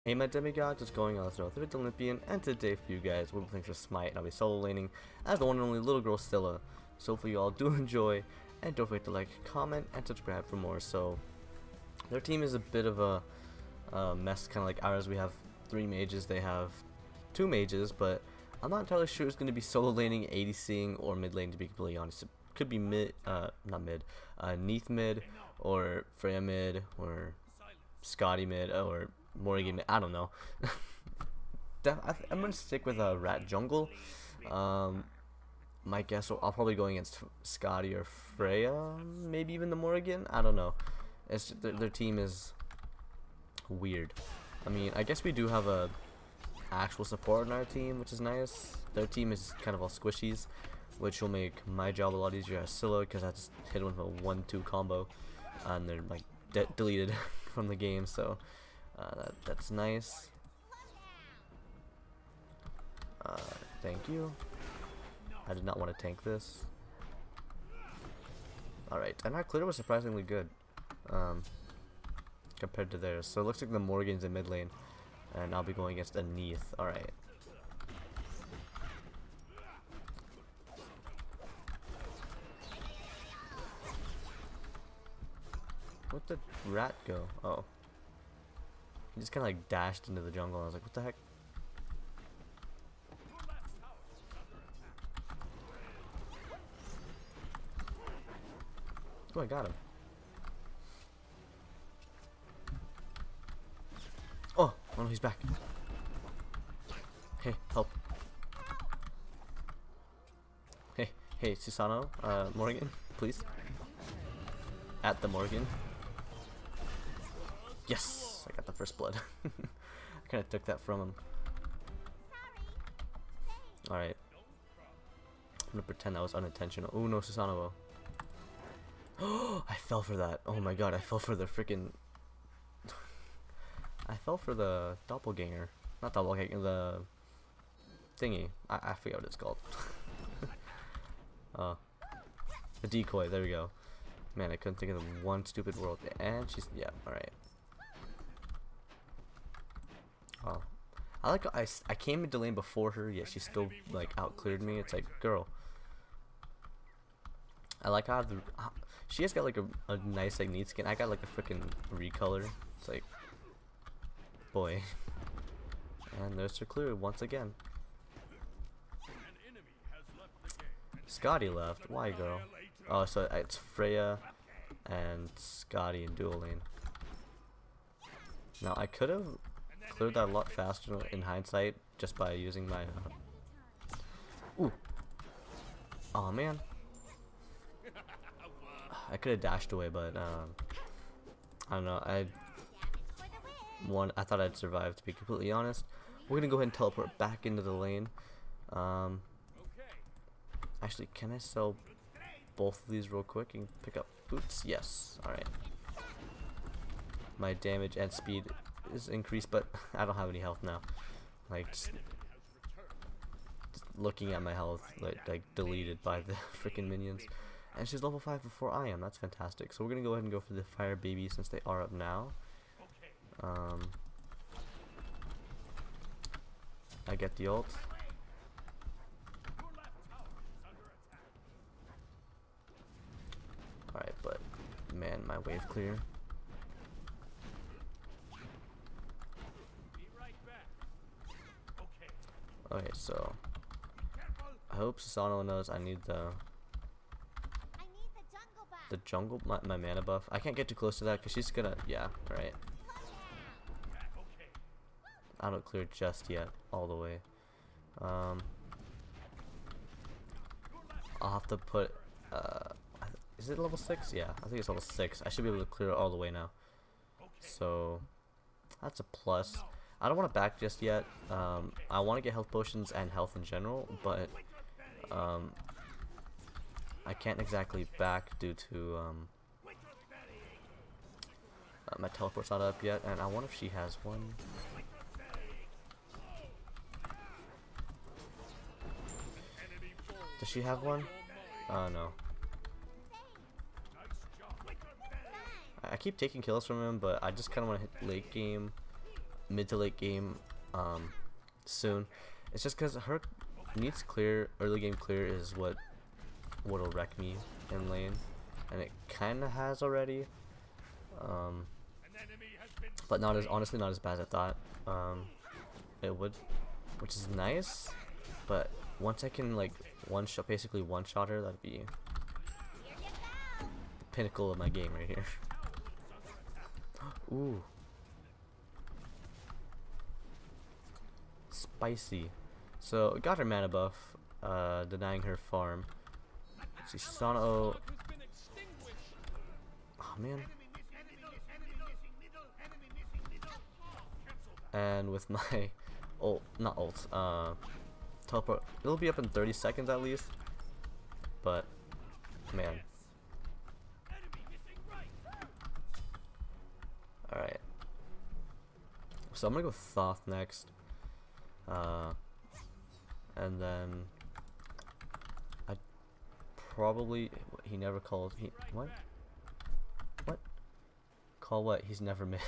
Hey my demigods, what's going on? It's Thirteenth Olympian, and today for you guys, we'll be playing some SMITE, and I'll be solo laning as the one and only little girl Scylla. So hopefully you all do enjoy, and don't forget to like, comment, and subscribe for more. So, their team is a bit of a mess, kind of like ours. We have 3 mages, they have 2 mages, but I'm not entirely sure it's going to be solo laning, ADCing, or mid lane to be completely honest. It could be mid, not mid, Neath mid, or Freya mid, or Scotty mid, or Morgan, I don't know. I'm gonna stick with a rat jungle. My guess, I'll probably go against Scotty or Freya, maybe even the Morgan. I don't know. It's just, their team is weird. I mean, I guess we do have a actual support on our team, which is nice. Their team is kind of all squishies, which will make my job a lot easier as Scylla, because I just hit them with a 1-2 combo, and they're like deleted from the game. So. That's nice. Thank you. I did not want to tank this. Alright, and our clear was surprisingly good compared to theirs. So it looks like the Morgan's in mid lane, and I'll be going against a Neath. Alright. Where'd the rat go? Oh. He just kind of like dashed into the jungle. I was like, what the heck? Oh, I got him. Oh no, he's back. Hey, help. Hey, Susano, Morgan, please. At the Morgan. Yes! I got the first blood. I kind of took that from him. Alright. I'm gonna pretend that was unintentional. Oh no, Susano. Oh, I fell for that. Oh my god, I fell for the freaking. I fell for the doppelganger. Not doppelganger, the thingy. I forget what it's called. The decoy, there we go. Man, I couldn't think of the one stupid world. And she's, yeah, alright. Oh, I came into lane before her, yet she still like outcleared me. It's like, girl. I like how she has got like a nice like neat skin. I got like a freaking recolor. It's like, boy. And there's her clear once again. Scotty left. Why, girl? Oh, so it's Freya and Scotty in dual lane. Now I could have cleared that a lot faster in hindsight just by using my ooh. Oh man, I could have dashed away, but I don't know. I thought I'd survive, to be completely honest. We're gonna go ahead and teleport back into the lane. Actually, can I sell both of these real quick and pick up boots? Yes. Alright. My damage and speed is increased, but I don't have any health now. Like, just looking at my health, like deleted by the freaking minions. And she's level 5 before I am. That's fantastic. So we're gonna go ahead and go for the fire baby since they are up now. I get the ult. Alright, but man, my wave clear. Okay, so I hope Susano knows I need the jungle, my mana buff. I can't get too close to that because she's gonna, yeah, right. I don't clear just yet all the way. I'll have to put is it level 6? Yeah, I think it's level 6. I should be able to clear it all the way now. So that's a plus. I don't want to back just yet. I want to get health potions and health in general, but I can't exactly back due to my teleport's not up yet, and I wonder if she has one. Does she have one? No. I keep taking kills from him, but I just kind of want to hit late game mid to late game soon. It's just because her needs clear, early game clear is what'll wreck me in lane, and it kind of has already. But not as honestly not as bad as I thought it would, which is nice. But once I can like basically one shot her, that'd be the pinnacle of my game right here. Ooh, spicy. So got her mana buff, denying her farm. See Sono. Oh man. And with my ult, not ult, teleport, it'll be up in 30 seconds at least. But man. Alright. So I'm gonna go Thoth next. And then I probably he never called what? Call what? He's never mid.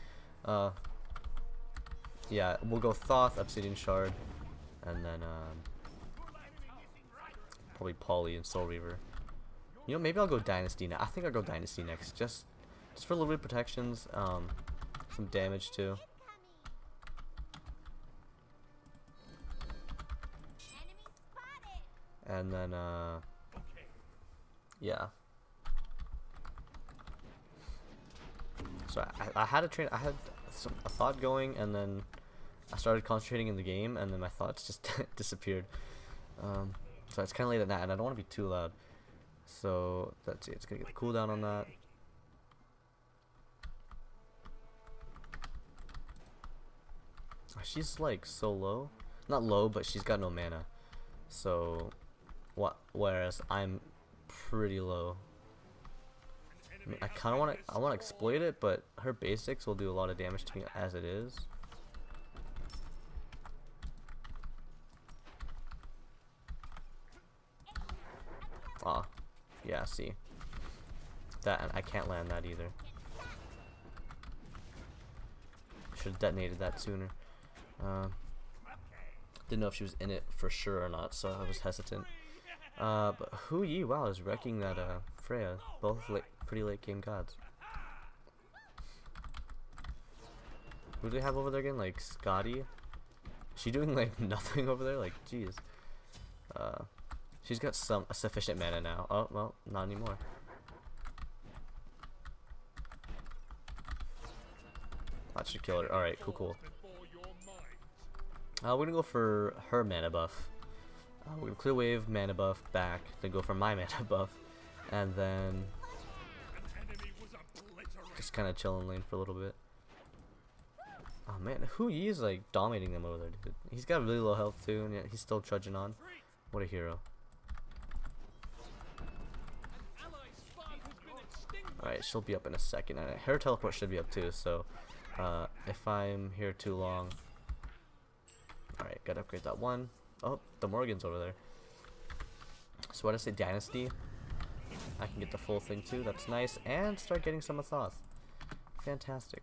Yeah, we'll go Thoth, Obsidian Shard, and then probably Poly and Soul Reaver. You know, maybe I'll go Dynasty now. I think I'll go Dynasty next, just for a little bit of protections, some damage too. And then yeah. So I had a thought going, and then I started concentrating in the game, and then my thoughts just disappeared. So it's kind of late at night, and I don't want to be too loud. So that's it. It's gonna get the cooldown on that. She's like so low, not low, but she's got no mana. So whereas I'm pretty low. I mean, I kind of want to exploit it, but her basics will do a lot of damage to me as it is. Ah, yeah, see that, and I can't land that either. Should have detonated that sooner. Didn't know if she was in it for sure or not, so I was hesitant. But Hu Yi, wow, is wrecking that Freya. Both pretty late game gods. Who do they have over there again? Like Scotty? Is she doing like nothing over there? Like, jeez. She's got a sufficient mana now. Oh well, not anymore. That should kill her. All right, cool. We're gonna go for her mana buff. We're gonna clear wave, mana buff back, then go for my mana buff, and then just kind of chill in lane for a little bit. Oh man, Hu Yi is like dominating them over there, dude. He's got really low health too, and yet he's still trudging on. What a hero. Alright, she'll be up in a second. Her teleport should be up too, so if I'm here too long. Alright, gotta upgrade that one. Oh, the Morgan's over there. So what I say, Dynasty? I can get the full thing too, that's nice. And start getting some of Thoth. Fantastic.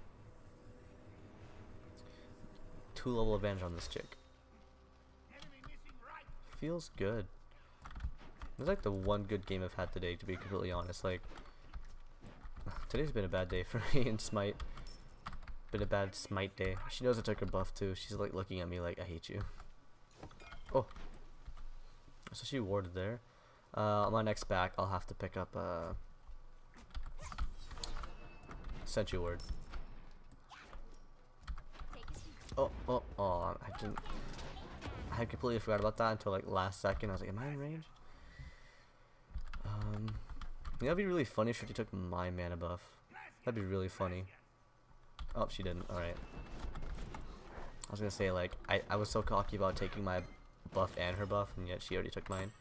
2-level advantage on this chick. Feels good. It's like the one good game I've had today, to be completely honest. Like, today's been a bad day for me in Smite. Been a bad Smite day. She knows I took her buff too. She's like looking at me like, I hate you. Oh. So she warded there. On my next back, I'll have to pick up Sentry Ward. Oh, I had completely forgot about that until like last second. I was like, am I in range? That'd be really funny if she took my mana buff. That'd be really funny. Oh, she didn't. Alright. I was gonna say, like, I was so cocky about taking my buff and her buff, and yet she already took mine.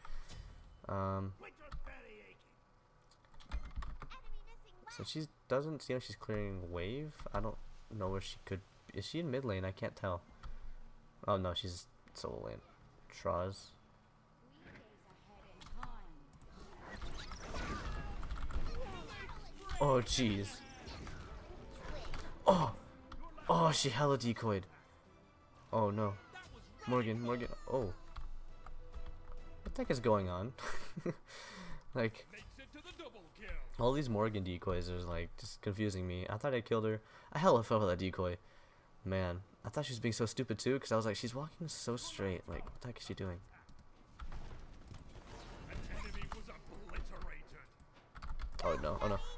So she doesn't seem like she's clearing wave. I don't know where she could. Is she in mid lane? I can't tell. Oh no, she's solo lane. Traz. Oh jeez. Oh, Oh, she hella decoyed. Oh no. Morgan. Oh. What the heck is going on? Like, all these Morgan decoys are like just confusing me. I thought I killed her. I hella fell for that decoy. Man, I thought she was being so stupid too, because I was like, she's walking so straight. Like, what the heck is she doing? Oh no, oh no.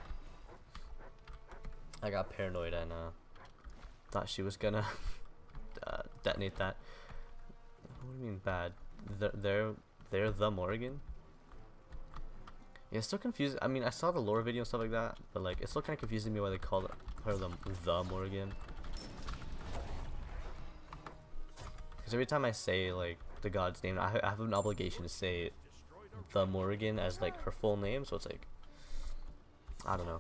I got paranoid and thought she was gonna detonate that. What do you mean bad? They're the Morgan? Yeah, it's still confusing. I mean, I saw the lore video and stuff like that, but like, it's still kind of confusing me why they call her the Morgan. Because every time I say like the god's name, I have an obligation to say the Morgan as like her full name, so it's like, I don't know.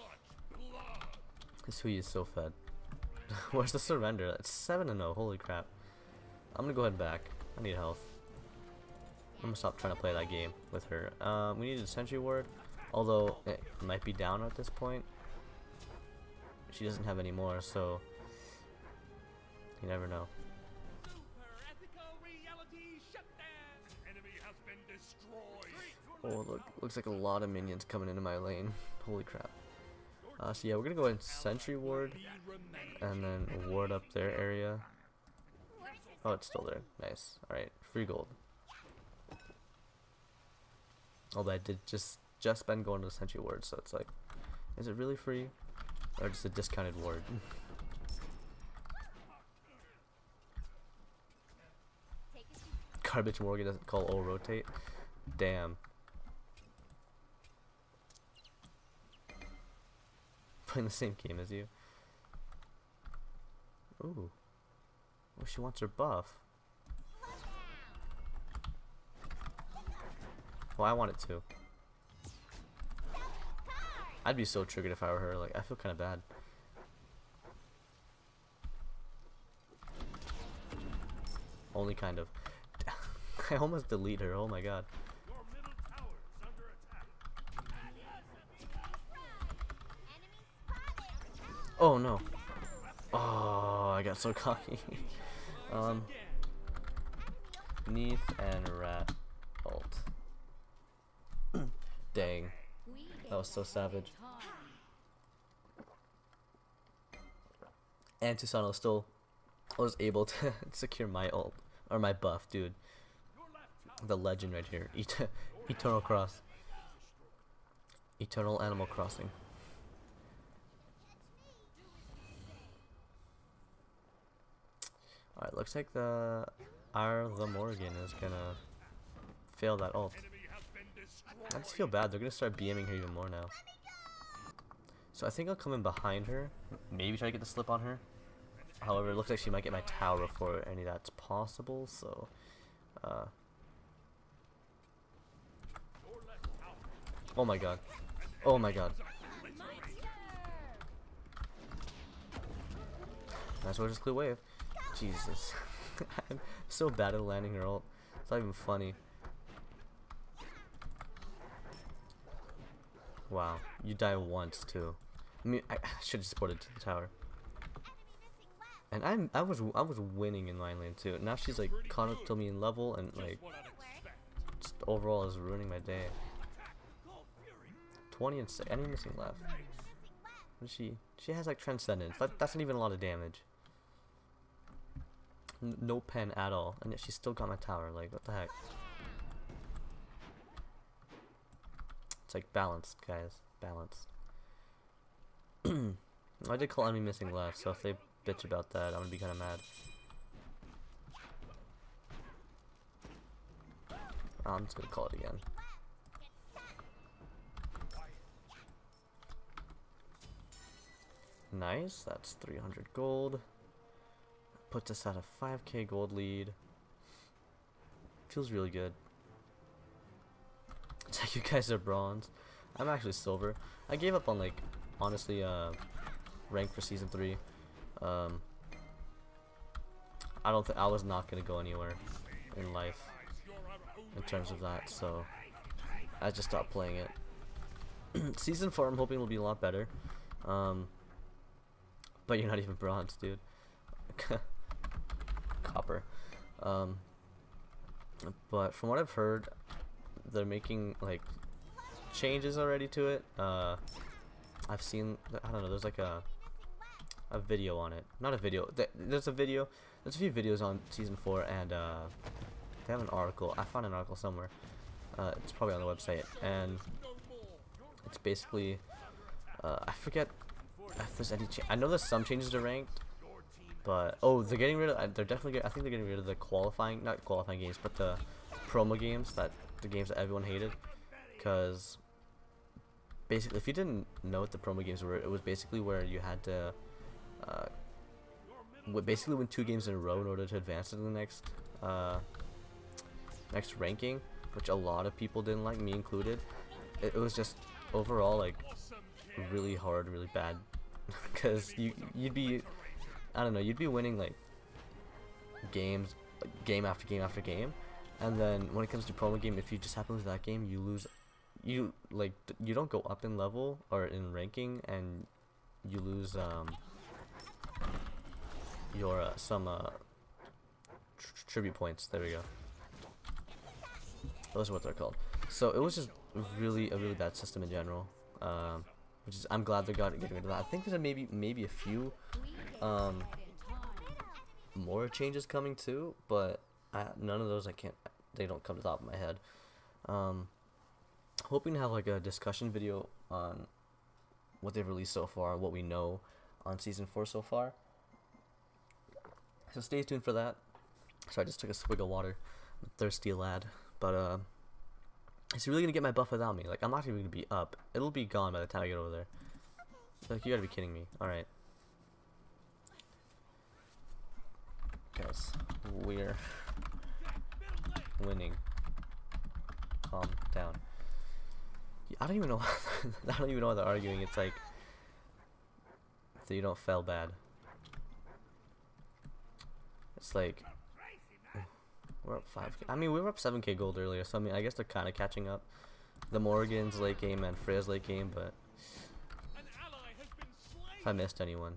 This Hui is so fed. Where's the surrender? It's 7-0. Holy crap! I'm gonna go ahead and back. I need health. I'm gonna stop trying to play that game with her. We need a sentry ward, although it might be down at this point. She doesn't have any more, so you never know. Oh, look, looks like a lot of minions coming into my lane. Holy crap. So yeah, we're gonna go ahead and sentry ward, and then ward up their area. Oh, it's still there. Nice. Alright, free gold. Although I did just spend going to the sentry ward, so it's like, is it really free? Or just a discounted ward? Garbage Morgan doesn't call O rotate? Damn. Playing the same game as you. Ooh. Oh, she wants her buff. Well, I want it too. I'd be so triggered if I were her. Like, I feel kind of bad. Only kind of. I almost delete her. Oh my god. Oh no. Oh, I got so cocky. Neath and Rat ult. Dang. That was so savage. And Tusano still was able to secure my ult. Or my buff, dude. The legend right here. Eternal Cross. Eternal Animal Crossing. Alright, looks like the Morgan is gonna fail that ult. I just feel bad, they're gonna start BMing her even more now. So I think I'll come in behind her, maybe try to get the slip on her. However, it looks like she might get my tower before any of that's possible, so oh my god. Oh my god. Might as well just clear wave. Jesus. I'm so bad at landing her ult. It's not even funny. Wow, you die once too. I mean, I should have supported to the tower. And I was winning in my lane too. Now she's like caught up to me in level and like just overall is ruining my day. 20 and 6. Any missing left? What is she? She has like Transcendence. That's not even a lot of damage. No pen at all, and yet she still got my tower. Like, what the heck? It's like balanced, guys. Balanced. I did call enemy missing left, so if they bitch about that, I'm gonna be kind of mad. I'm just gonna call it again. Nice, that's 300 gold. Puts us at a 5k gold lead. Feels really good. It's like you guys are bronze. I'm actually silver. I gave up on like, honestly, rank for season 3. I was not gonna go anywhere in life in terms of that, so I just stopped playing it. Season 4, I'm hoping will be a lot better. But you're not even bronze, dude. Copper. But from what I've heard, they're making like changes already to it. I've seen, I don't know, there's like a video on it. Not a video. There's a video. There's a few videos on season 4, and they have an article. I found an article somewhere. It's probably on the website, and it's basically I forget if there's any. I know there's some changes to ranked, but oh, they're getting rid of. They're definitely. I think they're getting rid of the qualifying, not qualifying games, but the promo games, the games that everyone hated, because basically, if you didn't know what the promo games were, it was basically where you had to basically win 2 games in a row in order to advance to the next next ranking, which a lot of people didn't like, me included. It was just overall like really hard, really bad, because you'd be, I don't know, you'd be winning like games, game after game after game, and then when it comes to promo game, if you just happen to lose that game, you lose. You like you don't go up in level or in ranking, and you lose your some tribute points. There we go. Those are what they're called. So it was just a really bad system in general. Which is, I'm glad they're getting rid of that. I think there's maybe a few more changes coming too, but none of those they don't come to the top of my head. Hoping to have like a discussion video on what they've released so far, what we know on season 4 so far. So stay tuned for that. So I just took a swig of water. I'm a thirsty lad. But it's really gonna get my buff without me. Like, I'm not even gonna be up. It'll be gone by the time I get over there. Like, you gotta be kidding me. Alright. Guys, we're winning. Calm down. I don't even know. I don't even know why they're arguing. It's like, so you don't fail bad. It's like, we're up 5K. I mean, we were up 7K gold earlier, so I mean, I guess they're kind of catching up. The Morgan's late game and Freya's late game, but if I missed anyone,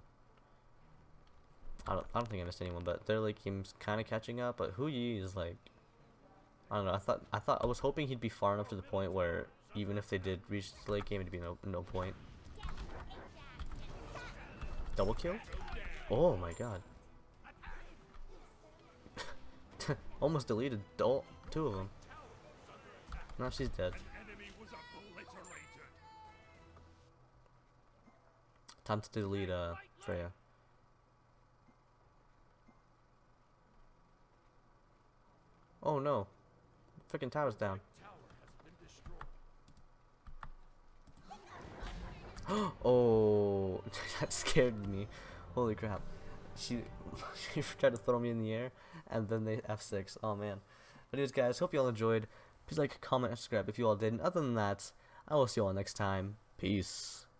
I don't think I missed anyone, but their late game's kind of catching up. But Yi is like, I don't know. I was hoping he'd be far enough to the point where even if they did reach the late game, it'd be no point. Double kill? Oh my god. Almost deleted 2 of them. Now she's dead. Time to delete Freya. Oh no. Freaking tower's down. Oh, that scared me. Holy crap. She tried to throw me in the air, and then they F6. Oh man. But anyways, guys, hope you all enjoyed. Please like, comment, and subscribe if you all did. And other than that, I will see you all next time. Peace.